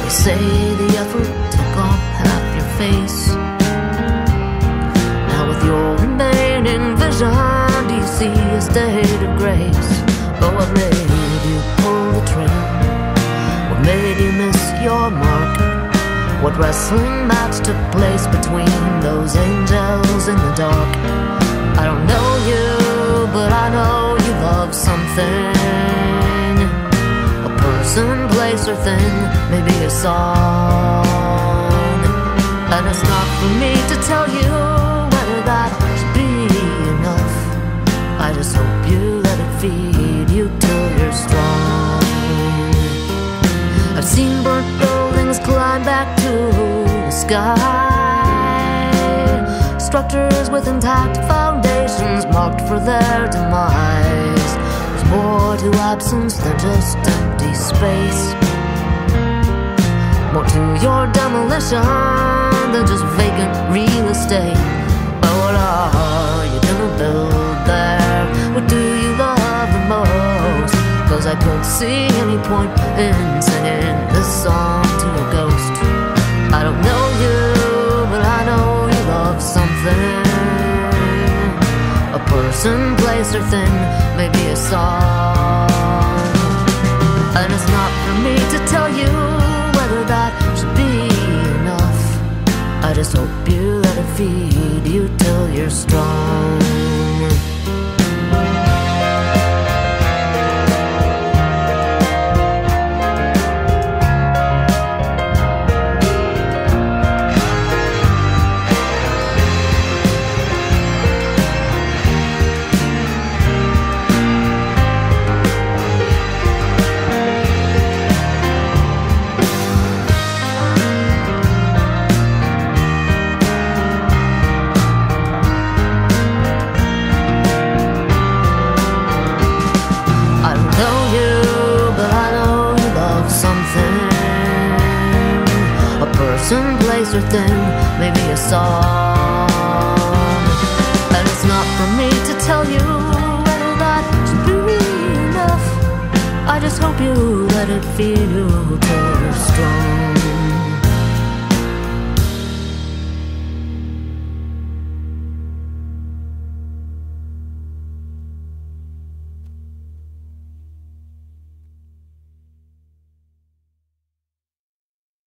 say the effort took off half your face. Now with your remaining vision, do you see a state of grace? Oh, what made you pull the trigger? What made you miss your mark? What wrestling match took place between those angels in the dark? I don't know you, but I know you love something. A person, place, or thing, maybe a song. And it's not for me to tell you whether that should be enough. I just hope you let it feed you till you're strong. I've seen burnt buildings climb back to the sky, structures with intact foundations marked for their demise. There's more to absence than just empty space, more to your demolition than just vacant real estate. But what are you gonna build there? What do you love the most? 'Cause I couldn't see any point in singing this song to a ghost. I don't know you, but I know you love something. A person, place, or thing, maybe a song. And it's not for me to tell you whether that should be enough. I just hope you let it feed you till you're strong. Person, place, or thing, maybe a song. And it's not for me to tell you whether that should be enough. I just hope you let it feel you till